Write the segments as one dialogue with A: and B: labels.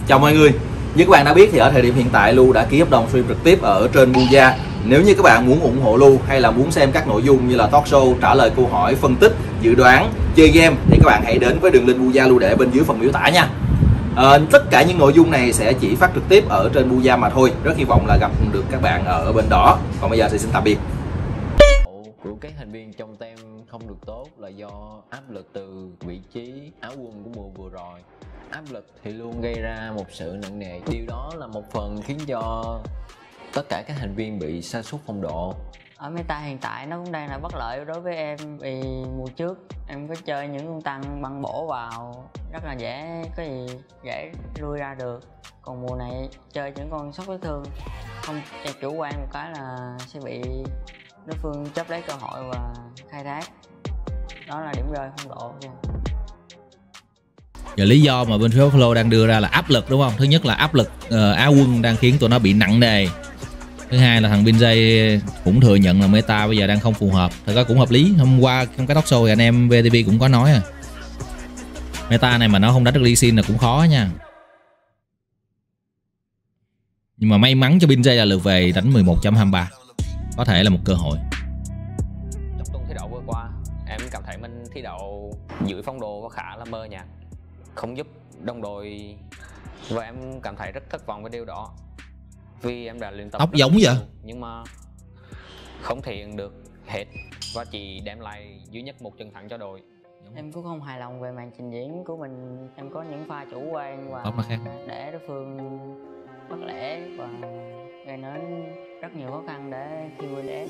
A: Chào mọi người. Như các bạn đã biết thì ở thời điểm hiện tại Lu đã ký hợp đồng stream trực tiếp ở trên Booyah. Nếu như các bạn muốn ủng hộ Lu hay là muốn xem các nội dung như là talk show, trả lời câu hỏi, phân tích, dự đoán, chơi game thì các bạn hãy đến với đường link Booyah Lu để bên dưới phần miêu tả nha. Tất cả những nội dung này sẽ chỉ phát trực tiếp ở trên Booyah mà thôi. Rất hy vọng là gặp được các bạn ở bên đó. Còn bây giờ thì xin tạm biệt.
B: Của các thành viên trong team không được tốt là do áp lực từ vị trí Á quân của mùa vừa rồi. Áp lực thì luôn gây ra một sự nặng nề. Điều đó là một phần khiến cho tất cả các thành viên bị sa sút phong độ.
C: Ở meta hiện tại nó cũng đang là bất lợi đối với em, vì mùa trước em có chơi những con tăng băng bổ vào rất là dễ, có gì dễ lui ra được. Còn mùa này chơi những con sốc vết thương, không chủ quan một cái là sẽ bị đối phương chấp lấy cơ hội và khai thác. Đó là điểm rơi phong độ.
D: Giờ lý do mà bên phía Buffalo đang đưa ra là áp lực đúng không? Thứ nhất là áp lực Á quân đang khiến tụi nó bị nặng nề. Thứ hai là thằng Binjay cũng thừa nhận là meta bây giờ đang không phù hợp. Thật ra cũng hợp lý. Hôm qua trong cái talk show thì anh em VTV cũng có nói meta này mà nó không đánh được Lee Sin là cũng khó nha. Nhưng mà may mắn cho Binjay là lượt về đánh 11.23. Có thể là một cơ hội.
B: Trong tuần thi đấu vừa qua, em cảm thấy mình thi đấu dưới phong độ có khá là mơ nhạt, không giúp đồng đội, và em cảm thấy rất thất vọng với điều đó. Vì em đã luyện tập
D: tóc giống vậy
B: nhưng mà không thể hiện được hết và chỉ đem lại duy nhất một trận thắng cho đội.
C: Em cũng không hài lòng về màn trình diễn của mình. Em có những pha chủ quan và để đối phương bất lễ và gây nên rất nhiều khó khăn để khi win DS.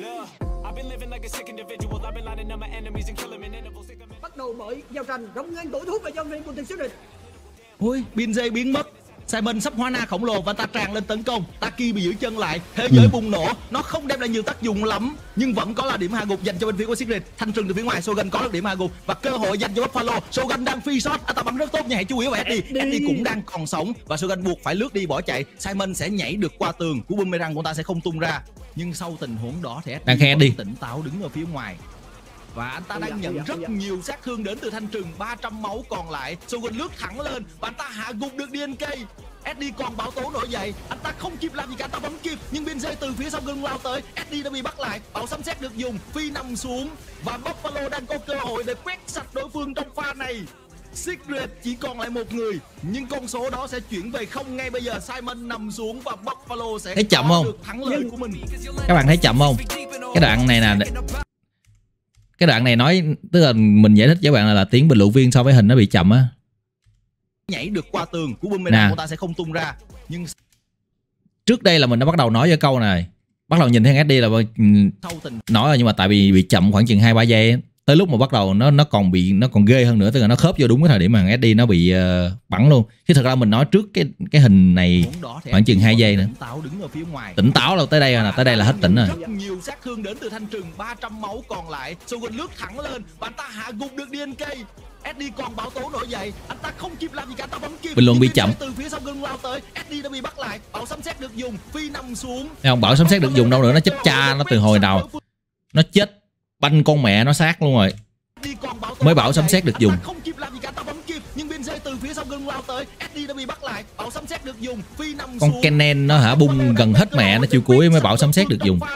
E: Bắt đầu bởi giao tranh rộng ngang tổ thuốc và dân viên của team Secret.
D: Ôi, Binjay biến mất. Simon sắp hóa na khổng lồ và ta tràn lên tấn công. Taki bị giữ chân lại. Thế giới bùng nổ. Nó không đem lại nhiều tác dụng lắm, nhưng vẫn có là điểm hạ gục dành cho bên phía của Secret. Thanh trừng từ phía ngoài, Shogun có được điểm hạ gục và cơ hội dành cho Buffalo. Shogun đang free shot. Anh ta bắn rất tốt nha, hãy chú ý vào Eddie. Eddie cũng đang còn sống và Shogun buộc phải lướt đi bỏ chạy. Simon sẽ nhảy được qua tường, cú boomerang của ta sẽ không tung ra. Nhưng sau tình huống đó thì Eddie tỉnh táo đứng ở phía ngoài. Và anh ta đang nhận rất nhiều sát thương đến từ thanh trừng. 300 máu còn lại. Shogun lướt thẳng lên và anh ta hạ gục được DNK. Eddie còn bảo tố nổi dậy. Anh ta không kịp làm gì cả, anh ta vẫn kịp. Nhưng Binjay từ phía sau lưng lao tới. Eddie đã bị bắt lại. Bảo sấm sét được dùng. Phi nằm xuống. Và Buffalo đang có cơ hội để quét sạch đối phương trong pha này. Secret chỉ còn lại một người, nhưng con số đó sẽ chuyển về không ngay bây giờ. Simon nằm xuống và Buffalo sẽ thấy chậm không? Được thắng lợi của mình. Các bạn thấy chậm không? Cái đoạn này nè, cái đoạn này nói, tức là mình giải thích với bạn là tiếng bình luận viên so với hình nó bị chậm á. Nhảy được qua tường của boomerang của ta sẽ không tung ra. Nhưng trước đây là mình đã bắt đầu nói với câu này, bắt đầu nhìn thấy Eddie là nói rồi, nhưng mà tại vì bị chậm khoảng chừng 2-3 giây. Tới lúc mà bắt đầu nó còn ghê hơn nữa, tức là nó khớp vô đúng cái thời điểm mà Eddie nó bị bắn luôn. Chứ thật ra mình nói trước cái hình này khoảng chừng 2 giây nữa. Tỉnh táo là tới đây rồi, tới đây là hết tỉnh rồi. Rất nhiều sát thương đến từ thanh trừng, 300 máu còn lại. Shogun lướt thẳng lên và anh ta hạ gục được DNK. Eddie còn bảo tố nổi dậy, anh ta không kịp làm gì cả, anh ta vẫn kịp. Bình luận bị chậm. Từ phía sau lưng lao tới, Eddie đã bị bắt lại. Bảo sấm sét được dùng, phi nằm xuống. Không, bảo sấm sét được dùng đâu nữa, nó chết cha nó từ hồi đầu. Nó chết banh con mẹ nó sát luôn rồi. Mới bảo sấm sét được dùng. Không kịp làm gì cả, ta vẫn kịp. Nhưng Binjay từ phía sau lưng lao tới, Eddie đã bị bắt lại. Bảo sấm sét được dùng, phi nằm xuống. Con Kennen nó bung gần hết mẹ nó chiều cuối mới bảo sấm sét được dùng.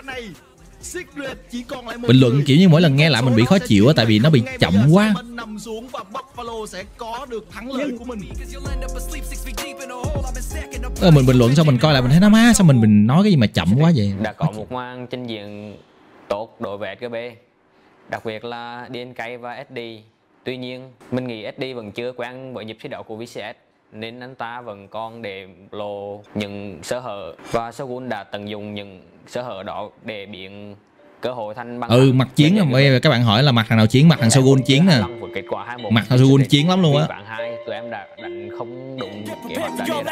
D: Bình luận kiểu như mỗi lần nghe lại mình bị khó chịu á, tại vì nó bị chậm quá. Mình bình luận xong mình coi lại mình thấy nó má sao mình nói cái gì mà chậm quá vậy.
B: Đã có một màn trình diễn tốt đối với SGB, đặc biệt là DNK và SD. Tuy nhiên mình nghĩ SD vẫn chưa quen với nhịp thi đấu của VCS, nên anh ta vẫn còn để lộ những sơ hở, và Shogun đã tận dụng những sơ hở đó để biến cơ hội thành băng.
D: Mặt chiến rồi, các bạn hỏi là mặt thằng nào chiến, mặt thằng Shogun chiến nè. Mặt thằng Shogun chiến lắm luôn á.
B: Bạn 2 tụi em đã đánh không đúng kế hoạch đã đề ra.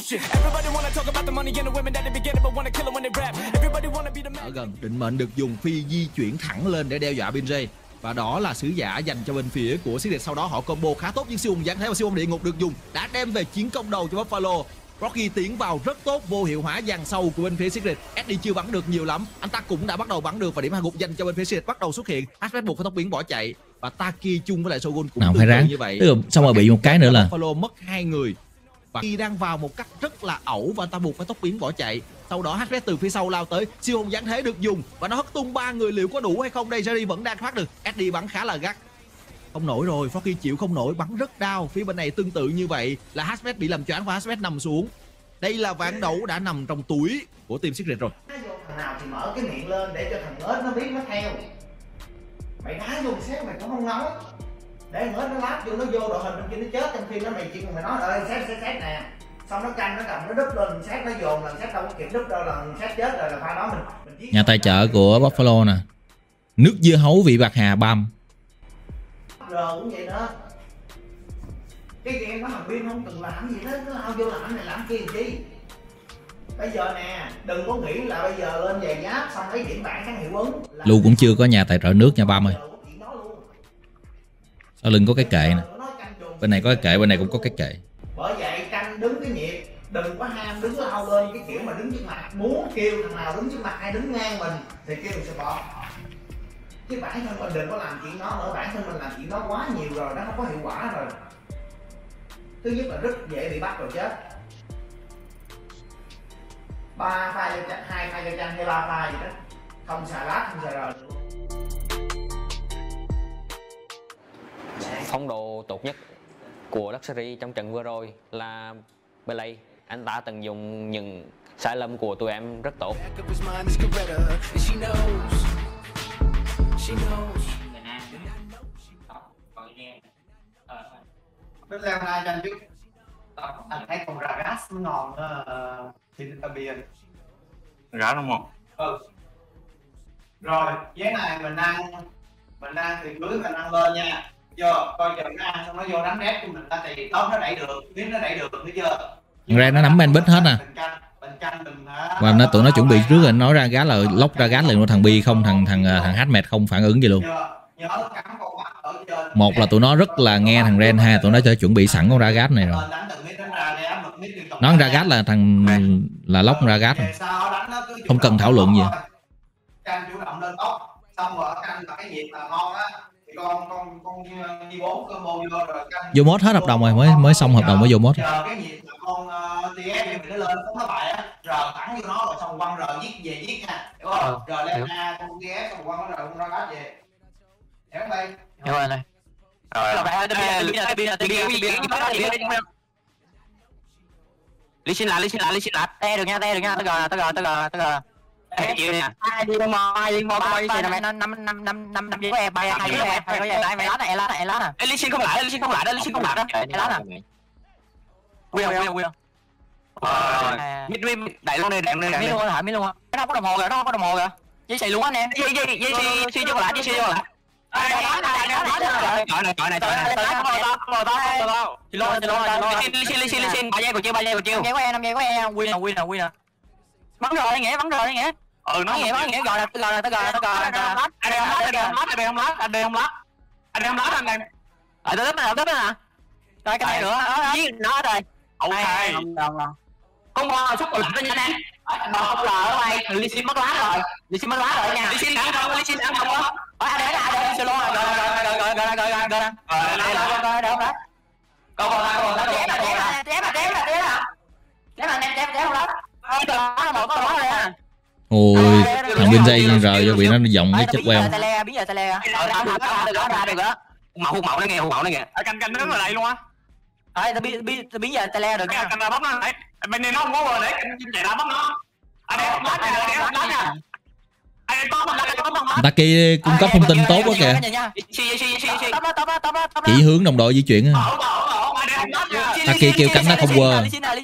D: Ở gần định mệnh được dùng phi di chuyển thẳng lên để đe dọa Binjay. Và đó là sứ giả dành cho bên phía của Secret. Sau đó họ combo khá tốt, nhưng siêu hùng giáng thế và siêu hùng địa ngục được dùng đã đem về chiến công đầu cho Buffalo. Rocky tiến vào rất tốt, vô hiệu hóa dàn sâu của bên phía Secret. Eddie chưa bắn được nhiều lắm, anh ta cũng đã bắt đầu bắn được và điểm hạ gục dành cho bên phía Secret bắt đầu xuất hiện. Aspect buộc phải tốc biến bỏ chạy và Taki chung với lại Shogun cũng tương tự như vậy. Xong rồi bị một cái nữa là
E: Buffalo mất 2 người
D: và khi đang vào một cách rất là ẩu và ta buộc phải tốc biến bỏ chạy. Sau đó HZ từ phía sau lao tới, siêu hồn giáng thế được dùng và nó hất tung 3 người, liệu có đủ hay không đây? Jerry vẫn đang thoát được, Eddie bắn khá là gắt. Không nổi rồi, Froggy chịu không nổi, bắn rất đau. Phía bên này tương tự như vậy là HZ bị làm choáng và HZ nằm xuống. Đây là ván đấu đã nằm trong túi của team Secret rồi.
F: Thằng nào thì mở cái miệng lên để cho thằng ếch nó biết nó theo. Mày đá vô xét mày cũng không nói. Để thằng ếch nó láp vô, nó vô đội hình bên kia nó chết, trong khi nó mày chỉ cần mày nói ơi xét nè. Xong nó canh, nó cầm, nó đúp lên, xét nó dồn, lần xét đâu có kịp đúp đâu, lần xét chết rồi là pha đó mình
D: Nhà tài trợ của Buffalo nè. Nước dưa hấu vị bạc hà băm.
F: Rồi cũng vậy nữa. Cái game nó thằng Bin không từng làm gì hết, nó lao vô làm này làm kia làm chi. Bây giờ nè, đừng có nghĩ là bây giờ lên giày giáp xong lấy điểm bảng các hiệu ứng.
D: Lưu cũng chưa có nhà tài trợ nước nha Băm ơi. Sau lưng có cái kệ nè. Bên này có cái kệ, bên này cũng có cái kệ.
F: Bởi vậy canh đứng cái nhịp, đừng có ham đứng lao lên cái kiểu mà đứng trước mặt. Muốn kêu thằng nào đứng trước mặt hay đứng ngang mình thì kêu mình support. Chứ bản thân mình đừng có làm chuyện đó nữa, bản thân mình làm chuyện đó quá nhiều rồi, nó không có hiệu quả rồi. Thứ nhất là rất dễ bị bắt rồi chết. 3 pha cho chanh, 2 pha cho chanh hay 3 pha gì đó. Không xài lát, không xài rời.
B: Phong độ tốt nhất của Luxury trong trận vừa rồi là Blade. Anh ta từng dùng những sai lầm của tụi em rất tốt.
F: Nó leo ra cho anh chút. Anh thấy con Ragas nó ngon trên Tabian.
G: Ragas đúng không?
F: Ừ. Rồi, giấy này mình ăn thì cưới mình ăn lên nha. Vô, coi chừng nó ăn xong nó vô đánh rét của mình ta thì tốt nó đẩy được, biết nó đẩy được, thấy chưa?
D: Ra nó nắm bit hết nè. Và tụi nó chuẩn bị trước rồi, nói ra gás là lóc ra gás liền của thằng Bi không, thằng Hazmet không phản ứng gì luôn. Một là tụi nó rất là nghe thằng Ren, hai tụi nó sẽ chuẩn bị sẵn con ra gás này rồi. Nó ra gás là thằng là lóc ra gás rồi. Không cần thảo luận gì.
F: Canh chủ động lên top, xong rồi canh là cái nhịp là ngon á. Thì con G4 combo vô rồi canh.
D: Vô mod hết hợp đồng rồi, mới xong hợp đồng mới vô mod.
F: Chờ cái nhịp là con TF thì nó lên không thất bại á, rờ thẳng vô nó rồi xong quăng rờ giết nha. Hiểu không? Rờ lên A con TF xong quăng nó rờ con ra gás về. Hiểu không đây?
G: Hiểu anh ơi. Lý xin lại. Te được nha, tao gọi. Ai chịu nè. Ai đi mò coi gì nè, năm giây của em, bay hai giây của em, hai giây đây mày lá nè. Lý xin không lại đó. Lá nè. Will. Mid đại luôn đây, mid luôn hả? Nó không có đồng hồ kìa. Dây xì luôn á anh em. Dây xì vô lại. Gọi này. Xin. 3 giây của chiêu. 5 giây của em. Win nè. Bắn rồi anh Nghĩa. Ừ nó Nghĩa gọi là tao gọi. Anh đây không lát anh em. Tao tiếp nè. Rồi cái này nữa. Giết nó rồi. Ok. Con bò sắp còn lại đó nha em. Không lờ ở đây. Lý xin mất lá rồi nha. Lý xin ăn không á. Ở đây solo rồi. Rồi. Con
D: Ôi, thằng bên dây rời cho bị nó giọng cái chết queo.
G: Biến giờ tele được đó. Hùng mậu nó nghe. Canh nó đứng ở đây luôn á. Tao biến giờ tele được nha. Canh ra bấm nó đấy. Bên này nó không có rồi đấy, canh chạy ra bấm nó. Anh em bấm nè.
D: Taki cung cấp thông tin tốt quá kìa. Chỉ hướng đồng đội di chuyển. Taki kêu cánh nó không quơ.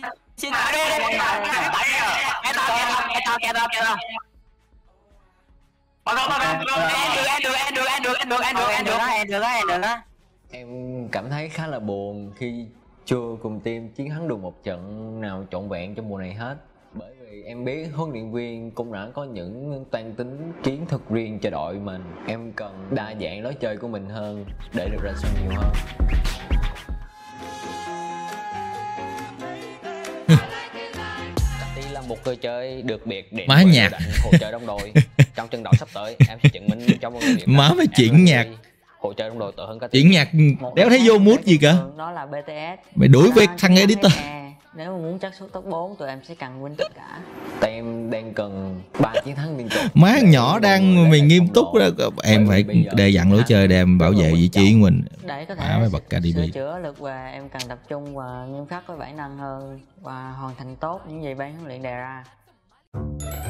H: Em cảm thấy khá là buồn khi chưa cùng team chiến thắng được một trận nào trọn vẹn trong mùa này hết. Bởi vì em biết huấn luyện viên cũng đã có những toan tính chiến thuật riêng cho đội mình. Em cần đa dạng lối chơi của mình hơn để được ra sân nhiều hơn.
B: Đây là một cơ chơi được biệt để
D: má nhạc
B: hỗ trợ đồng đội. Trong trận đấu sắp tới em sẽ chứng minh cho mọi người
D: má mới chuyển nhạc
B: hỗ trợ đồng đội tốt hơn cả
D: chuyển nhạc đéo thấy vô mood gì cả.
C: Đó là BTS.
D: Mày đuổi việc thằng editor.
C: Nếu mà muốn chắc suất top 4 tụi em sẽ cần win tất cả.
H: Tem đang cần 3 chiến thắng liên tục.
D: Má nhỏ đang mày nghiêm túc đó, em phải đề dặn lối chơi để em bảo vệ vị trí của mình.
C: Để có
D: Phải
C: thể
D: bật KDB.
C: sửa chữa lượt về em cần tập trung và nghiêm khắc với bản năng hơn và hoàn thành tốt những gì ban huấn luyện đề ra.